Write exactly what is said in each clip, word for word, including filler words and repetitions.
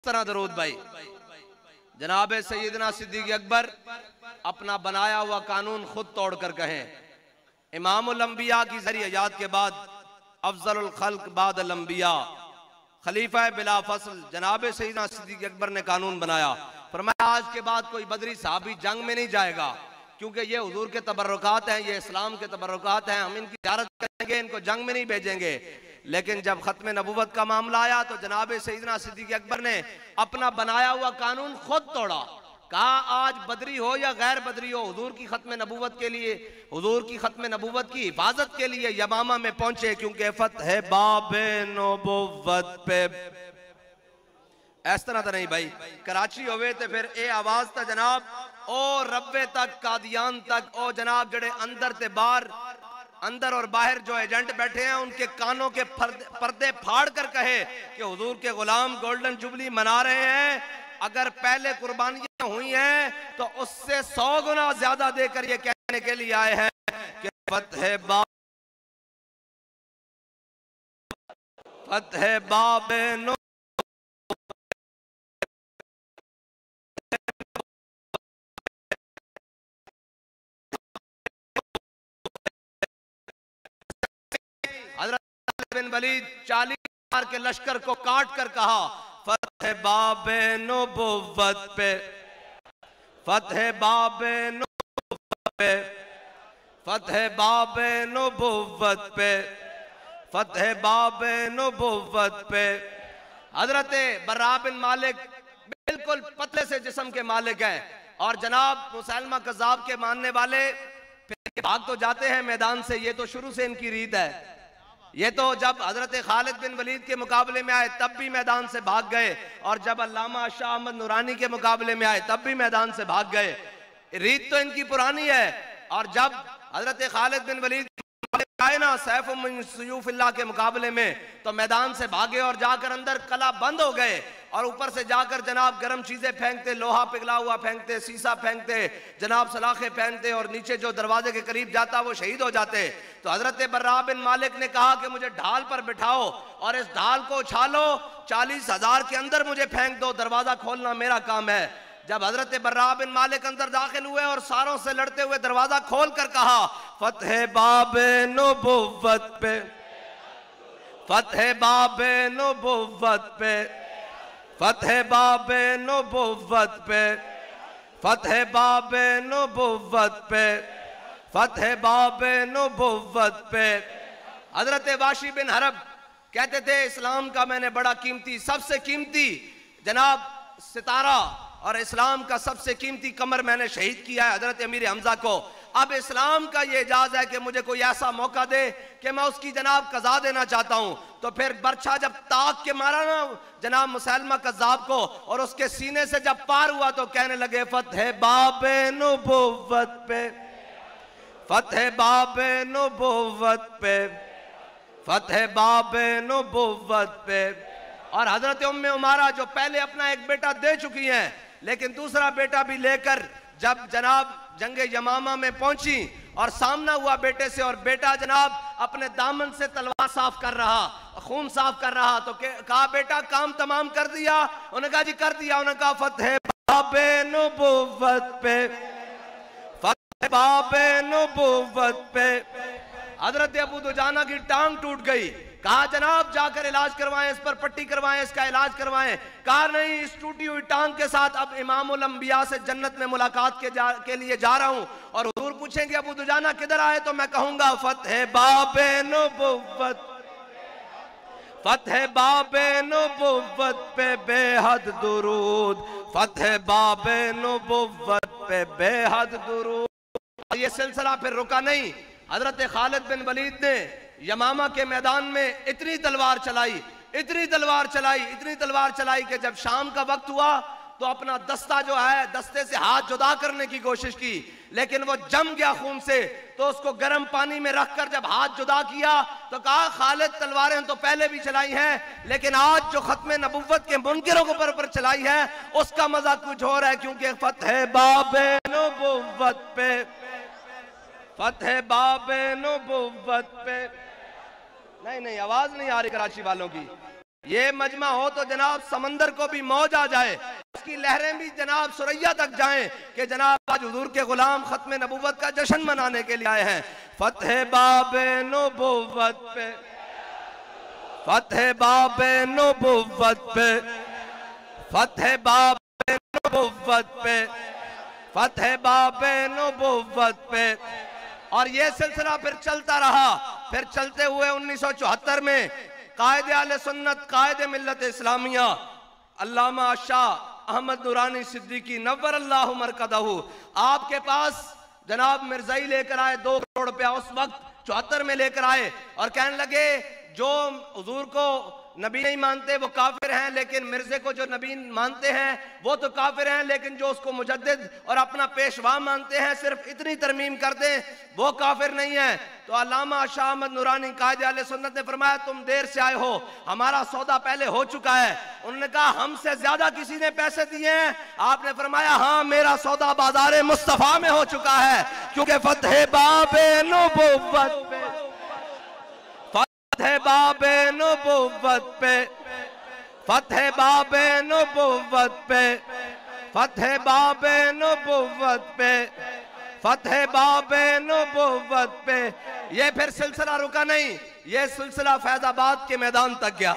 طرح درود بھائی جناب سیدنا صدیق اکبر اپنا بنایا ہوا قانون خود توڑ کر کہیں امام الانبیاء کی ذریعہ یاد کے بعد افضل الخلق بعد الانبیاء خلیفہ بلا فصل جناب سیدنا صدیق اکبر نے قانون بنایا، فرمایا آج کے بعد کوئی بدری صحابی جنگ میں نہیں جائے گا کیونکہ یہ حضور کے تبرکات ہیں، یہ اسلام کے تبرکات ہیں، ہم ان کی زیارت کریں گے، ان کو جنگ میں نہیں بھیجیں گے۔ لیکن جب ختم نبوت کا معاملہ آیا تو جناب سیدنا صدیق اکبر نے اپنا بنایا ہوا قانون خود توڑا، کہا آج بدری ہو یا غیر بدری ہو، حضور کی ختم نبوت کے لیے، حضور کی ختم نبوت کی حفاظت کے لیے یمامہ میں پہنچے، کیونکہ فتح باب نبوت پہ اس طرح تا نہیں بھائی کراچی ہوئے تھے، پھر اے آواز تا جناب او ربے تک قادیان تک او جناب جڑے اندر تے باہر اندر اور باہر جو ایجنٹ بیٹھے ہیں ان کے کانوں کے پردے پھاڑ کر کہے کہ حضور کے غلام گولڈن جبلی منا رہے ہیں، اگر پہلے قربانیاں ہوئی ہیں تو اس سے سو گنا زیادہ دے کر یہ کہنے کے لیے آئے ہیں کہ فتح باب فتح باب نو حضرت بن ولید چالیس ہزار کے لشکر کو کاٹ کر کہا فتح باب نبوت پہ فتح باب نبوت پہ فتح باب نبوت پہ فتح باب نبوت پہ حضرت برا بن مالک بالکل پتلے سے جسم کے مالک ہیں اور جناب مسلمہ کذاب کے ماننے والے پھر بھاگ تو جاتے ہیں میدان سے، یہ تو شروع سے ان کی ریت ہے، یہ تو جب حضرت خالد بن ولید کے مقابلے میں آئے تب بھی میدان سے بھاگ گئے، اور جب علامہ شاہ احمد نورانی کے مقابلے میں آئے تب بھی میدان سے بھاگ گئے، ریت تو ان کی پرانی ہے۔ اور جب حضرت خالد بن ولید آئے نا سیف من سیوف اللہ کے مقابلے میں تو میدان سے بھاگے اور جا کر اندر قلعہ بند ہو گئے، اور اوپر سے جا کر جناب گرم چیزیں پھینکتے، لوہا پگھلا ہوا پھینکتے، سیسا پھینکتے، جناب سلاخیں پھینکتے، اور نیچے جو دروازے کے قریب جاتا وہ شہید ہو جاتے۔ تو حضرت برا بن مالک نے کہا کہ مجھے ڈھال پر بٹھاؤ اور اس ڈھال کو اچھالو، چالیس ہزار کے اندر مجھے پھینک دو، دروازہ کھولنا میرا کام ہے۔ جب حضرت برا بن مالک اندر داخل ہوئے اور ساروں سے لڑتے ہوئے دروازہ کھول کر کہا فتح باب نبوت پہ فتح باب نبوت پہ فتح باب نبوت پہ فتح باب نبوت پہ فتح باب نبوت پہ حضرت واشی بن حرب کہتے تھے اسلام کا میں نے بڑا قیمتی، سب سے قیمتی جناب ستارہ اور اسلام کا سب سے قیمتی قمر میں نے شہید کیا ہے حضرت امیر حمزہ کو، اب اسلام کا یہ اعجاز ہے کہ مجھے کوئی ایسا موقع دے کہ میں اس کی جناب قضا دینا چاہتا ہوں۔ تو پھر برچھا جب تاک کے مارا نا جناب مسلمہ کذاب کو اور اس کے سینے سے جب پار ہوا تو کہنے لگے فتح باب نبوت پہ فتح باب نبوت پہ فتح باب نبوت پہ۔ اور حضرت ام عمارہ جو پہلے اپنا ایک بیٹا دے چکی ہیں لیکن دوسرا بیٹا بھی لے کر جب جناب جنگ یمامہ میں پہنچی اور سامنا ہوا بیٹے سے، اور بیٹا جناب اپنے دامن سے تلوار صاف کر رہا، خون صاف کر رہا، تو کہا بیٹا کام تمام کر دیا؟ انہوں نے کہا جی کر دیا۔ انہوں نے کہا فتح باب نبوت پہ فتح باب نبوت پہ۔ حضرت ابو دجانہ کی ٹانگ ٹوٹ گئی، کہا جناب جا کر علاج کروائیں، اس پر پٹی کروائیں، اس کا علاج کروائیں۔ کہا نہیں، اس ٹوٹی ہوئی ٹانگ کے ساتھ اب امام الانبیاء سے جنت میں ملاقات کے, جا کے لیے جا رہا ہوں، اور حضور پوچھیں گے ابو دجانہ کدھر آئے تو میں کہوں گا فتح باب نبوت فتح باب نبوت پہ بے حد درود فتح باب نبوت پہ بے حد درود۔ یہ سلسلہ پھر رکا نہیں، حضرت خالد بن ولید نے یمامہ کے میدان میں اتنی تلوار چلائی اتنی تلوار چلائی اتنی تلوار چلائی کہ جب شام کا وقت ہوا تو اپنا دستہ جو ہے دستے سے ہاتھ جدا کرنے کی کوشش کی، لیکن وہ جم گیا خون سے، تو اس کو گرم پانی میں رکھ کر جب ہاتھ جدا کیا تو کہا خالد تلواریں تو پہلے بھی چلائی ہیں لیکن آج جو ختم نبوت کے منکروں کو پر پر چلائی ہے اس کا مزہ کچھ اور ہے، کیونکہ فتح باب نبوت پہ فتح باب نبوت پہ نہیں نہیں آواز نہیں آ رہی کراچی والوں کی۔ یہ مجمع ہو تو جناب سمندر کو بھی موج آ جائے، اس کی لہریں بھی جناب سریا تک جائیں کہ جناب آج حضور کے غلام ختم نبوت کا جشن منانے کے لیے آئے ہیں۔ فتح باب نبوت پہ، فتح باب نبوت پہ، فتح باب نبوت پہ، فتح باب نبوت پہ۔ اور یہ سلسلہ پھر چلتا رہا، پھر چلتے ہوئے انیس سو چوہتر میں قائد اہل سنت، قائد ملت اسلامیہ علامہ شاہ احمد نورانی صدیقی نور اللہ مرکزہ، آپ کے پاس جناب مرزائی لے کر آئے، دو کروڑ روپیہ اس وقت چوہتر میں لے کر آئے اور کہنے لگے جو حضور کو نبی نہیں مانتے وہ کافر ہیں، لیکن مرزے کو جو نبی مانتے ہیں وہ تو کافر ہیں، لیکن جو اس کو مجدد اور اپنا پیشوا مانتے ہیں صرف اتنی ترمیم کر دیں وہ کافر نہیں ہیں۔ تو علامہ شاہ احمد نورانی قائد اہل سنت نے فرمایا تم دیر سے آئے ہو، ہمارا سودا پہلے ہو چکا ہے۔ انہوں نے کہا ہم سے زیادہ کسی نے پیسے دیے ہیں؟ آپ نے فرمایا ہاں میرا سودا بازار مصطفیٰ میں ہو چکا ہے، کیونکہ فتح باب نبوت پہ، فتح باب نبوت پہ، فتح باب نبوت پہ، فتح باب نبوت پہ، فتح باب نبوت پہ۔ یہ پھر سلسلہ رکا نہیں، یہ سلسلہ فیض آباد کے میدان تک گیا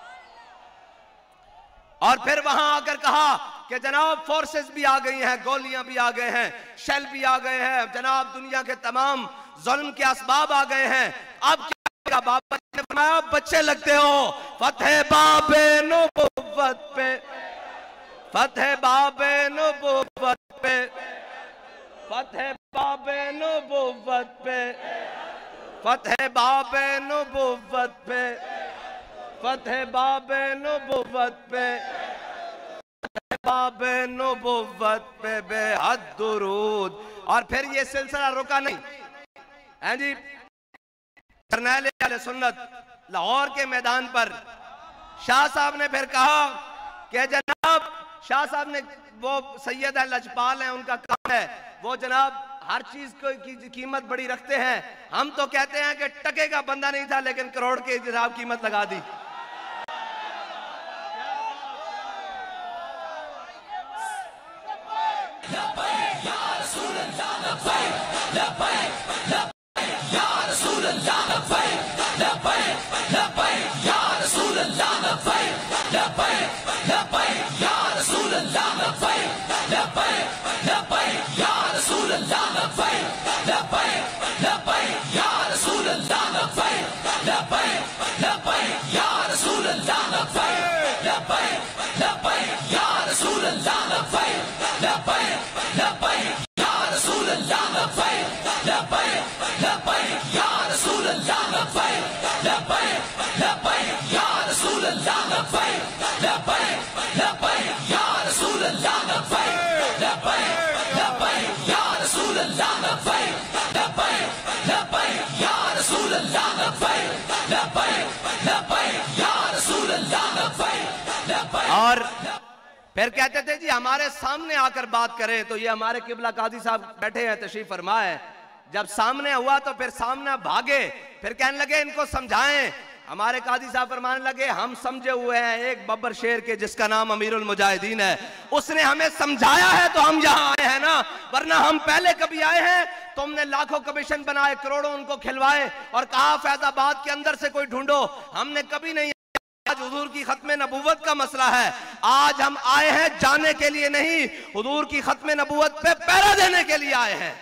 اور پھر وہاں آ کر کہا کہ جناب فورسز بھی آ گئی ہیں، گولیاں بھی آ گئے ہیں، شیل بھی آ گئے ہیں، جناب دنیا کے تمام ظلم کے اسباب آ گئے ہیں، اب کیا بابا نے فرمایا بچے لگتے ہو۔ فتح باب نبوت پہ، فتح باب نبوت پہ، فتح باب نبوت پہ، فتح باب نبوت پہ، فتح باب نبوت پہ، فتح باب نبوت پہ بے حد درود۔ اور پھر یہ سلسلہ رکا نہیں، ہیں جی جرنیل اہل سنت لاہور کے میدان پر شاہ صاحب نے پھر کہا کہ جناب شاہ صاحب نے وہ سید لجپال ہیں، ان کا کام ہے، وہ جناب ہر چیز کی قیمت بڑی رکھتے ہیں، ہم تو کہتے ہیں کہ ٹکے کا بندہ نہیں تھا لیکن کروڑ کی جناب قیمت لگا دی۔ اور پھر کہتے تھے جی ہمارے سامنے آ کر بات کریں، تو یہ ہمارے قبلہ قاضی صاحب بیٹھے ہیں تشریف فرما ہے، جب سامنے ہوا تو پھر سامنے بھاگے، پھر کہنے لگے ان کو سمجھائیں۔ ہمارے قاضی صاحب فرمانے لگے ہم سمجھے ہوئے ہیں ایک ببر شیر کے جس کا نام امیر المجاہدین ہے، اس نے ہمیں سمجھایا ہے تو ہم یہاں آئے ہیں نا، ورنہ ہم پہلے کبھی آئے ہیں تم نے لاکھوں کمیشن بنائے، کروڑوں ان کو کھلوائے اور کہا فیض آباد کے اندر سے کوئی ڈھونڈو، ہم نے کبھی نہیں۔ آج حضور کی ختم نبوت کا مسئلہ ہے، آج ہم آئے ہیں جانے کے لیے نہیں، حضور کی ختم نبوت پہ پہرا دینے کے لیے آئے ہیں۔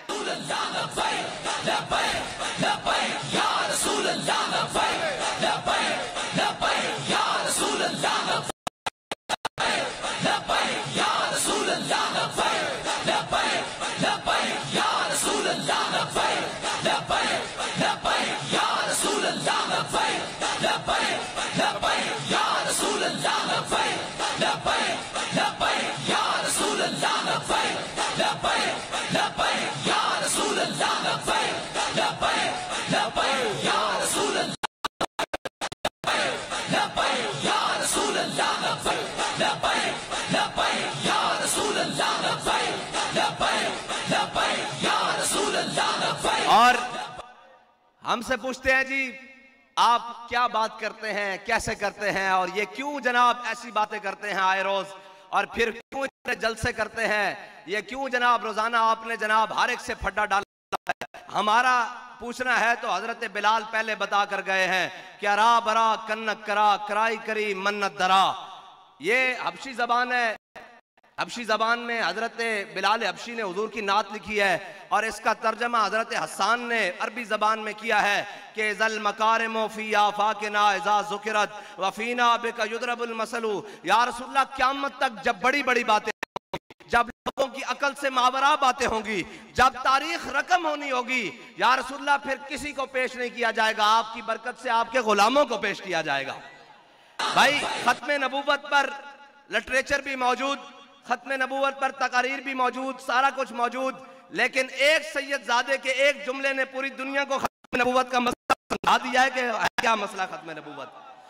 اور ہم سے پوچھتے ہیں جی آپ کیا بات کرتے ہیں، کیسے کرتے ہیں، اور یہ کیوں جناب ایسی باتیں کرتے ہیں آئے روز، اور پھر کیوں اتنے جلسے کرتے ہیں، یہ کیوں جناب روزانہ آپ نے جناب ہر ایک سے پھڈا ڈالا ہے؟ ہمارا پوچھنا ہے تو حضرت بلال پہلے بتا کر گئے ہیں کہ ارا برا کنک کرا کرائی کری منت درا. یہ حبشی زبان ہے. حبشی زبان میں حضرت بلال حبشی نے حضور کی نعت لکھی ہے، اور اس کا ترجمہ حضرت حسان نے عربی زبان میں کیا ہے کہ ذل مکارم فی آفاقنا اذا ذکرت وفینا بک یضرب المثل. یا رسول اللہ قیامت تک جب بڑی بڑی باتیں ہوں گی، جب لوگوں کی عقل سے ماورا باتیں ہوں گی، جب تاریخ رقم ہونی ہوگی، یا رسول اللہ پھر کسی کو پیش نہیں کیا جائے گا، آپ کی برکت سے آپ کے غلاموں کو پیش کیا جائے گا. بھائی ختم نبوت پر لٹریچر بھی موجود، ختم نبوت پر تقاریر بھی موجود، سارا کچھ موجود، لیکن ایک سید زادے کے ایک جملے نے پوری دنیا کو ختم نبوت کا مسئلہ سمجھا دیا ہے کہ ہے کیا مسئلہ ختم نبوت.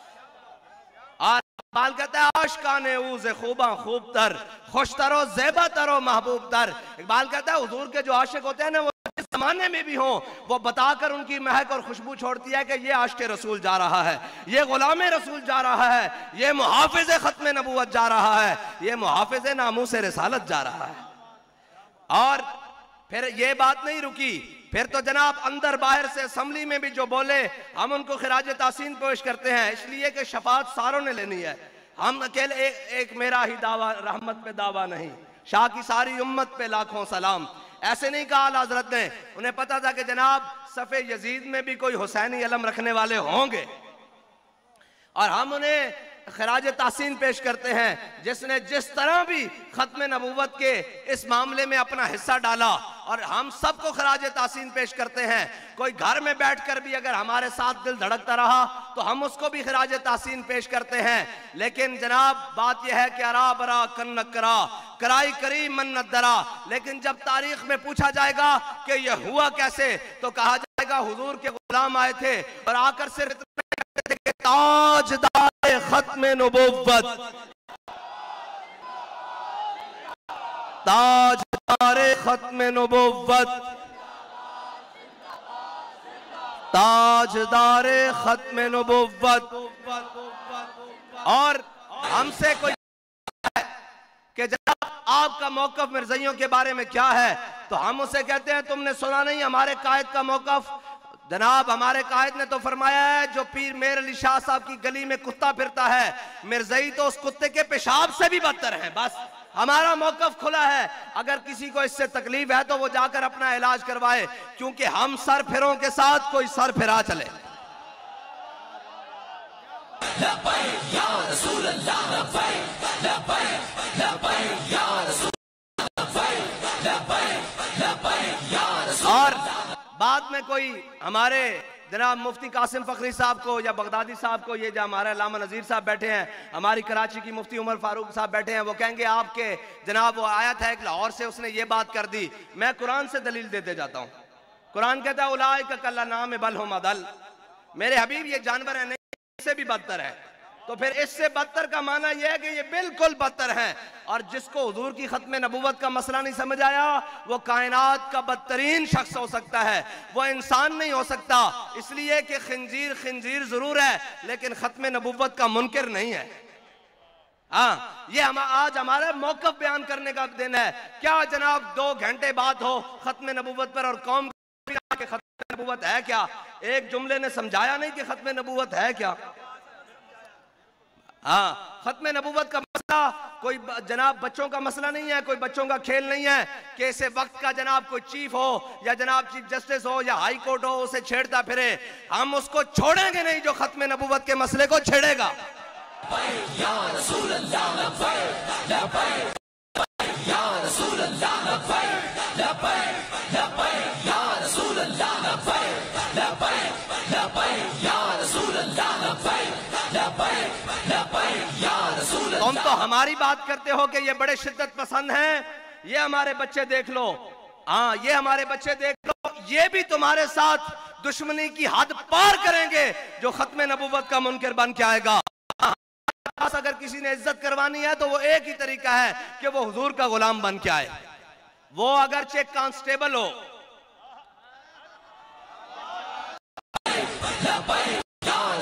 اور اقبال کہتا ہے عاشقان اوز خوباں خوب تر، خوش تر و زیبا تر و محبوب تر. اقبال کہتا ہے حضور کے جو عاشق ہوتے ہیں نا، وہ اس زمانے میں بھی ہوں، وہ بتا کر ان کی مہک اور خوشبو چھوڑتی ہے کہ یہ عاشق رسول جا رہا ہے، یہ غلام رسول جا رہا ہے، یہ محافظ ختم نبوت جا رہا ہے، یہ محافظ ناموس رسالت جا رہا ہے. اور پھر یہ بات نہیں رکی، پھر تو جناب اندر باہر سے اسمبلی میں بھی جو بولے ہم ان کو خراج تحسین پیش کرتے ہیں، اس لیے کہ شفاعت ساروں نے لینی ہے. ہم اکیلے ایک, ایک میرا ہی دعویٰ رحمت پہ دعویٰ نہیں، شاہ کی ساری امت پہ لاکھوں سلام. ایسے نہیں کہا اعلیٰ حضرت نے، انہیں پتا تھا کہ جناب صف یزید میں بھی کوئی حسینی علم رکھنے والے ہوں گے، اور ہم انہیں خراج تحسین پیش کرتے ہیں جس نے جس طرح بھی ختم نبوت کے اس معاملے میں اپنا حصہ ڈالا، اور ہم سب کو خراج تحسین پیش کرتے ہیں. کوئی گھر میں بیٹھ کر بھی اگر ہمارے ساتھ دل دھڑکتا رہا تو ہم اس کو بھی خراج تحسین پیش کرتے ہیں. لیکن جناب بات یہ ہے کہ ارا برا کنک کرا کرائی کری منت درا. لیکن جب تاریخ میں پوچھا جائے گا کہ یہ ہوا کیسے، تو کہا جائے گا حضور کے غلام آئے تھے اور آ کر صرف تاجدار ختم نبوت، تاجدار ختم نبوت، تاجدار ختم نبوت. اور ہم سے کوئی کہ جناب آپ کا موقف مرزائیوں کے بارے میں کیا ہے، تو ہم اسے کہتے ہیں تم نے سنا نہیں ہمارے قائد کا موقف. جناب ہمارے قائد نے تو فرمایا ہے جو پیر میر علی شاہ صاحب کی گلی میں کتا پھرتا ہے، مرزائی تو اس کتے کے پیشاب سے بھی بدتر ہے. بس ہمارا موقف کھلا ہے، اگر کسی کو اس سے تکلیف ہے تو وہ جا کر اپنا علاج کروائے، کیونکہ ہم سر پھروں کے ساتھ کوئی سر پھرا چلے. لبیک یا رسول اللہ، لبیک لبیک لبیک یا رسول اللہ، لبیک لبیک یا رسول اللہ. اور بعد میں کوئی ہمارے جناب مفتی قاسم فخری صاحب کو یا بغدادی صاحب کو، یہ جو ہمارے علامہ نذیر صاحب بیٹھے ہیں، ہماری کراچی کی مفتی عمر فاروق صاحب بیٹھے ہیں، وہ کہیں گے آپ کے جناب وہ آیت ہے ایک لاہور سے اس نے یہ بات کر دی. میں قرآن سے دلیل دیتے جاتا ہوں. قرآن کہتا ہے اولئک کالانعام بل ھم اضل. میرے حبیب یہ جانور ہیں، نہیں اس سے بھی بدتر ہے. تو پھر اس سے بدتر کا معنی یہ ہے کہ یہ بالکل بدتر ہیں. اور جس کو حضور کی ختم نبوت کا مسئلہ نہیں سمجھ آیا، وہ کائنات کا بدترین شخص ہو سکتا ہے، وہ انسان نہیں ہو سکتا. اس لیے کہ خنزیر خنزیر ضرور ہے لیکن ختم نبوت کا منکر نہیں ہے. ہاں یہ ہم آج ہمارا موقف بیان کرنے کا دن ہے. کیا جناب دو گھنٹے بات ہو ختم نبوت پر اور قوم کہ ختم نبوت ہے کیا؟ ایک جملے نے سمجھایا نہیں کہ ختم نبوت ہے کیا. ہاں ختم نبوت کا مسئلہ کوئی جناب بچوں کا مسئلہ نہیں ہے، کوئی بچوں کا کھیل نہیں ہے کہ اسے وقت کا جناب کوئی چیف ہو یا جناب چیف جسٹس ہو یا ہائی کورٹ ہو اسے چھیڑتا پھرے. ہم اس کو چھوڑیں گے نہیں جو ختم نبوت کے مسئلے کو چھیڑے گا. یا رسول اللہ لبیک لبیک یا رسول اللہ لبیک لبیک لبیک یا رسول اللہ لبیک لبیک لبیک یا رسول اللہ لبیک لبیک لبیک یا رسول اللہ. تم تو ہماری بات کرتے ہو کہ یہ بڑے شدت پسند ہیں، یہ ہمارے بچے دیکھ لو. ہاں یہ ہمارے بچے دیکھ لو، یہ بھی تمہارے ساتھ دشمنی کی حد پار کریں گے جو ختم نبوت کا منکر بن کے آئے گا. اگر کسی نے عزت کروانی ہے تو وہ ایک ہی طریقہ ہے کہ وہ حضور کا غلام بن کے آئے. وہ اگرچہ کانسٹیبل ہو.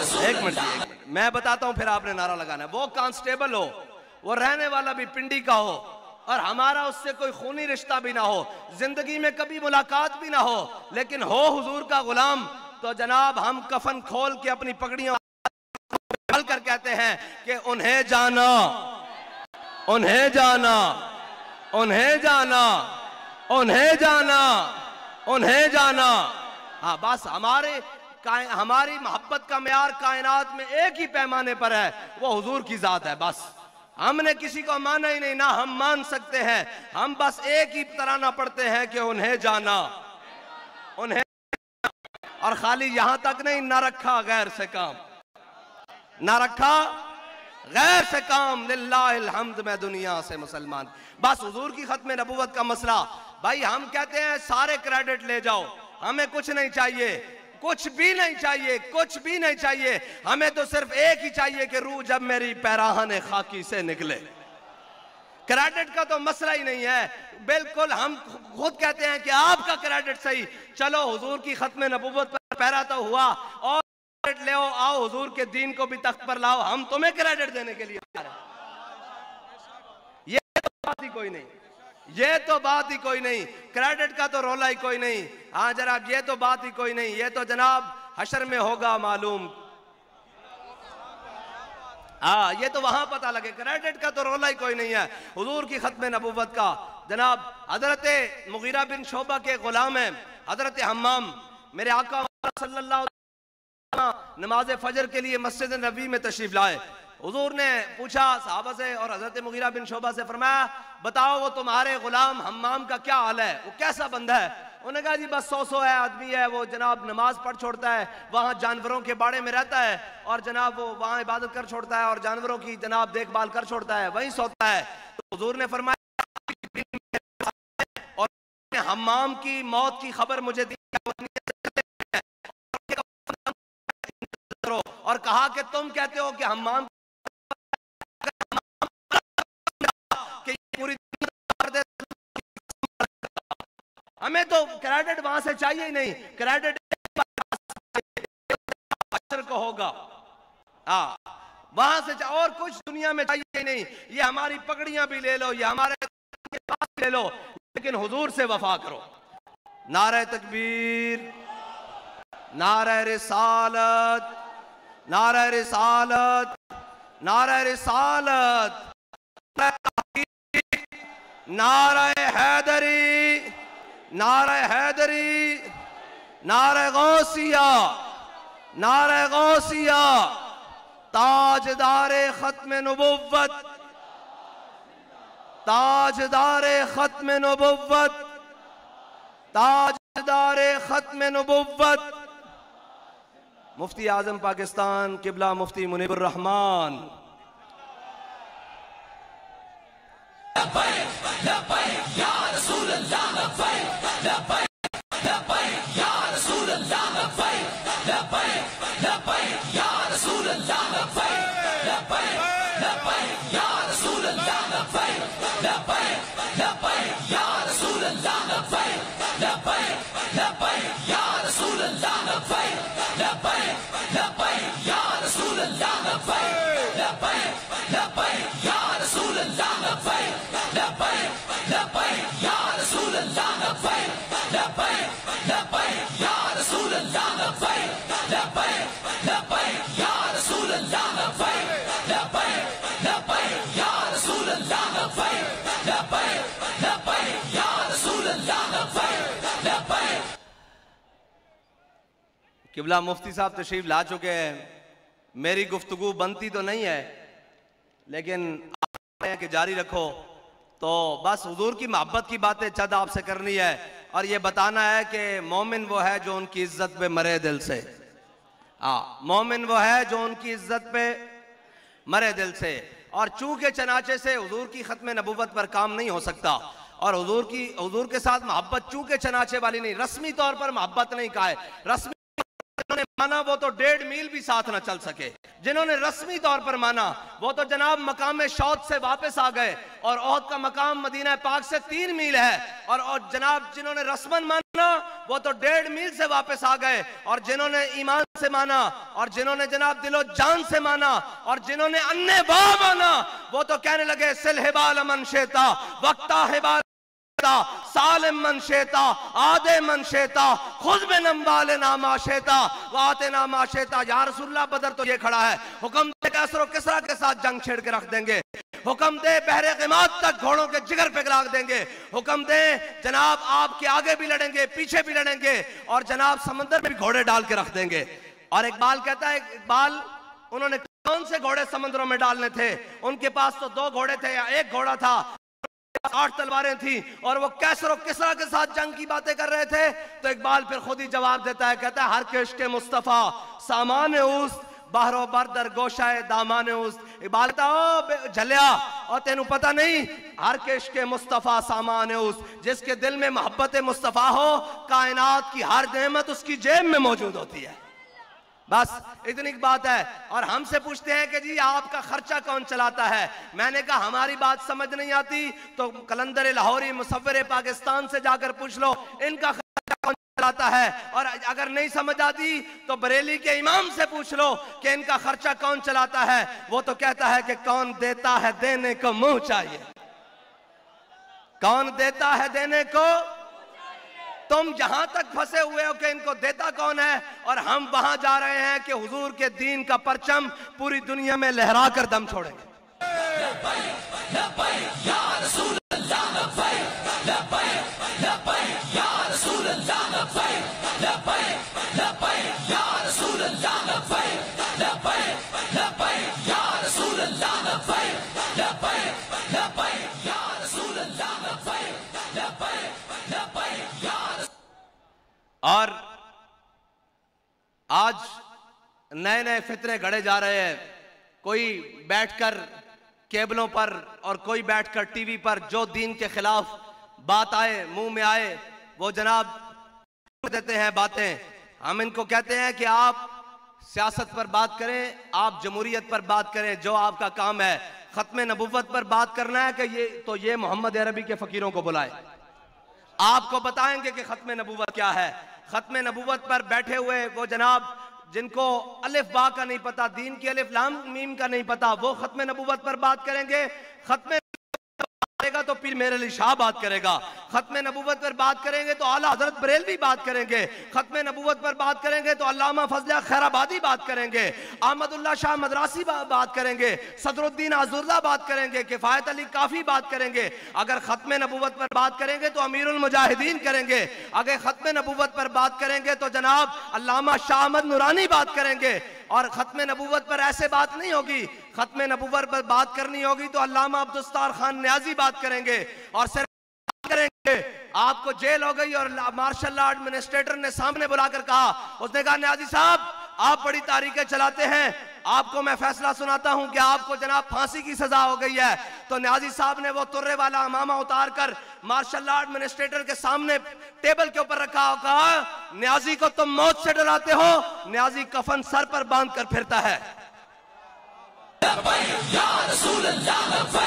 ایک منٹ ایک منٹ میں بتاتا ہوں، پھر آپ نے نعرہ لگانا ہے۔ وہ کانسٹیبل ہو، وہ رہنے والا بھی پنڈی کا ہو، اور ہمارا اس سے کوئی خونی رشتہ بھی نہ ہو، زندگی میں کبھی ملاقات بھی نہ ہو، لیکن ہو حضور کا غلام، تو جناب ہم کفن کھول کے اپنی پگڑیاں ڈال کر کہتے ہیں کہ انہیں جانا، انہیں جانا، انہیں جانا، انہیں جانا، انہیں جانا۔ ہاں بس ہمارے ہماری محبت کا معیار کائنات میں ایک ہی پیمانے پر ہے، وہ حضور کی ذات ہے۔ بس ہم نے کسی کو مانا ہی نہیں، نہ ہم مان سکتے ہیں، ہم بس ایک ہی ترانہ پڑھتے ہیں کہ انہیں جانا، انہیں جانا۔ اور خالی یہاں تک نہیں، نہ رکھا غیر سے کام، نہ رکھا غیر سے کام، للہ الحمد میں دنیا سے مسلمان۔ بس حضور کی ختم نبوت کا مسئلہ، بھائی ہم کہتے ہیں سارے کریڈٹ لے جاؤ، ہمیں کچھ نہیں چاہیے، کچھ بھی نہیں چاہیے، کچھ بھی نہیں چاہیے، ہمیں تو صرف ایک ہی چاہیے کہ روح جب میری پیراہن خاکی سے نکلے۔ کریڈٹ کا تو مسئلہ ہی نہیں ہے، بالکل ہم خود کہتے ہیں کہ آپ کا کریڈٹ صحیح، چلو حضور کی ختم نبوت پر پیرا تو ہوا، اور کریڈٹ لے آؤ، حضور کے دین کو بھی تخت پر لاؤ، ہم تمہیں کریڈٹ دینے کے لیے تیار ہیں۔ یہ تو بات ہی کوئی نہیں، یہ تو بات ہی کوئی نہیں، کریڈٹ کا تو رولا ہی کوئی نہیں۔ ہاں جناب یہ تو بات ہی کوئی نہیں، یہ تو جناب حشر میں ہوگا معلوم، ہاں یہ تو وہاں پتہ لگے، کریڈٹ کا تو رولا ہی کوئی نہیں ہے۔ حضور کی ختم نبوت کا جناب حضرت مغیرہ بن شعبہ کے غلام ہیں حضرت حمام، میرے آقا صلی اللہ علیہ وسلم نماز فجر کے لیے مسجد نبوی میں تشریف لائے۔ حضور نے پوچھا صحابہ سے اور حضرت مغیرہ بن شعبہ سے، فرمایا بتاؤ وہ تمہارے غلام حمام کا کیا حال ہے، وہ کیسا بندہ ہے؟ انہوں نے کہا جی بس سو سو ہے آدمی ہے، وہ جناب نماز پڑھ چھوڑتا ہے، وہاں جانوروں کے باڑے میں رہتا ہے، اور جناب وہ وہاں عبادت کر چھوڑتا ہے اور جانوروں کی جناب دیکھ بھال کر چھوڑتا ہے، وہیں سوتا ہے۔ تو حضور نے فرمایا اور حمام کی موت کی خبر مجھے دی اور کہا کہ تم کہتے ہو کہ حمام ہمیں تو کریڈٹ وہاں سے چاہیے ہی نہیں، کریڈٹ کو ہوگا وہاں سے چاہیے، اور کچھ دنیا میں چاہیے ہی نہیں، یہ ہماری پگڑیاں بھی لے لو، یہ ہمارے پاس لے لو، لیکن حضور سے وفا کرو۔ نعرہ تکبیر، نعرہ رسالت، نعرہ رسالت، نعرہ رسالت، نعرہ حیدری، نعرہ حیدری، نعرہ غوثیہ، نعرہ غوثیہ، تاجدار ختم نبوت، تاجدار ختم نبوت، تاجدار ختم نبوت، مفتی اعظم پاکستان قبلہ مفتی منیب الرحمان۔ لبیک لبیک یا رسول اللہ، لبیک لبیک لبیک یا رسول اللہ، لبیک لبیک لبیک یا رسول اللہ، لبیک لبیک لبیک یا رسول اللہ، لبیک لبیک لبیک یا رسول اللہ، لبیک لبیک لبیک یا رسول اللہ، لبیک لبیک لبیک یا رسول اللہ، لبیک لبیک لبیک یا رسول اللہ، لبیک لبیک لبیک یا رسول اللہ، لبیک لبیک لبیک یا رسول اللہ، لبیک لبیک لبیک یا رسول اللہ، لبیک لبیک لبیک یا رسول اللہ، لبیک لبیک لبیک یا رسول اللہ، لبیک لبیک۔ قبلہ مفتی صاحب تشریف لا چکے ہیں، میری گفتگو بنتی تو نہیں ہے لیکن آپ کہ جاری رکھو، تو بس حضور کی محبت کی باتیں چند آپ سے کرنی ہے، اور یہ بتانا ہے کہ مومن وہ ہے جو ان کی عزت پہ مرے دل سے، مومن وہ ہے جو ان کی عزت پہ مرے دل سے، اور چونکہ چنانچہ سے حضور کی ختم نبوت پر کام نہیں ہو سکتا، اور حضور کی حضور کے ساتھ محبت چونکہ چنانچہ والی نہیں، رسمی طور پر محبت نہیں کہا ہے، رسمی जिन्होंने माना वो तो डेढ़ मील भी साथ ना चल सके, जिन्होंने रस्मी तौर पर माना वो तो जनाब मकाम शौद से वापस आ गए, और ओहद का मकाम मदीना पाक से तीन मील है, और, और जनाब जिन्होंने रस्मन माना वो तो डेढ़ मील से वापस आ गए, और जिन्होंने ईमान से माना, और जिन्होंने जनाब दिलो जान से माना, और जिन्होंने अन्ने बा माना वो तो कहने लगे सिल हिबाल मन शेता वक्ता हिबाल सालिम मन शेता आदे मन शेता खुद में नंबाले नामा शेता वाते नामा शेता। या रसूलुल्लाह बदर तो ये खड़ा है, हुक्म दे कैसरो किसरा के साथ जंग छेड़ के रख देंगे, हुक्म दे बहरे क़िमात तक घोड़ों के जिगर पे लाग देंगे, हुक्म दे जनाब आपके आगे भी लड़ेंगे पीछे भी लड़ेंगे, और जनाब समंदर में भी घोड़े डाल के रख देंगे। और इकबाल कहता है, इकबाल उन्होंने कौन से घोड़े समंदरों में डालने थे, उनके पास तो दो घोड़े थे या एक घोड़ा था, आठ तलवारें थी, और वो कैसर और किसरा के साथ जंग की बातें कर रहे थे। तो इकबाल फिर खुद ही जवाब देता है, कहता है हर किश्के मुस्तफा सामान उस बाहरो बरदर गोशाए दामान उस। इकबाल झलिया और तेनू पता नहीं, हर किश्के मुस्तफा सामान उस, जिसके दिल में मोहब्बत मुस्तफा हो कायनात की हर नेमत उसकी जेब में मौजूद होती है। बस इतनी बात है। और हमसे पूछते हैं कि जी आपका खर्चा कौन चलाता है। मैंने कहा हमारी बात समझ नहीं आती तो कलंदर लाहौरी मुसव्विर पाकिस्तान से जाकर पूछ लो इनका खर्चा कौन चलाता है, और अगर नहीं समझ आती तो बरेली के इमाम से पूछ लो कि इनका खर्चा कौन चलाता है। वो तो कहता है कि कौन देता है देने को मुंह चाहिए, कौन देता है देने को। तुम जहां तक फंसे हुए हो कि इनको देता कौन है, और हम वहां जा रहे हैं कि हुजूर के दीन का परचम पूरी दुनिया में लहरा कर दम छोड़ेंगे। और आज नए नए फितरे गढ़े जा रहे हैं, कोई बैठकर केबलों पर और कोई बैठकर टीवी पर जो दीन के खिलाफ बात आए मुंह में आए वो जनाब देते हैं बातें। हम इनको कहते हैं कि आप सियासत पर बात करें, आप जमहूरियत पर बात करें, जो आपका काम है। खत्म नबुव्वत पर बात करना है कि ये तो ये मोहम्मद अरबी के फकीरों को बुलाए, आपको बताएंगे कि खत्म नबुव्वत क्या है। खत्म नबुव्वत पर बैठे हुए वो जनाब जिनको अलिफ बा का नहीं पता, दीन की अलिफ लाम मीम का नहीं पता, वो खत्म नबुव्वत पर बात करेंगे। खत्म करेगा तो पीर मेरे अली शाह बात करेगा, खत्म नबुव्वत पर बात करेंगे तो आला हजरत बरेलवी बात करेंगे, खत्म नबुव्वत पर बात करेंगे तो अल्लामा फजल खैराबादी बात करेंगे, अहमदुल्लाह शाह मदरासी बात करेंगे, सदरुद्दीन आजुर्दा बात करेंगे, किफायत अली काफी बात करेंगे। अगर खत्म नबुव्वत पर बात करेंगे तो अमीरुल मुजाहिदीन करेंगे, अगर खत्म नबुव्वत पर बात करेंगे तो जनाब अल्लामा शाह अहमद नूरानी बात करेंगे। और खत्म नबुव्वत पर ऐसे बात नहीं होगी, खत्म नबुव्वत पर बात करनी होगी तो अल्लामा अब्दुस्तार खान न्याजी बात करेंगे और सिर्फ करेंगे। आपको जेल हो गई और मार्शल लॉ एडमिनिस्ट्रेटर ने सामने बुलाकर कहा, उसने कहा न्याजी साहब आप बड़ी तारीखें चलाते हैं, आपको मैं फैसला सुनाता हूं कि आपको जनाब फांसी की सजा हो गई है। तो न्याजी साहब ने वो तुर्रे वाला अमामा उतार कर मार्शल लॉ एडमिनिस्ट्रेटर के सामने टेबल के ऊपर रखा और कहा न्याजी को तुम मौत से डराते हो, न्याजी कफन सर पर बांध कर फिरता है।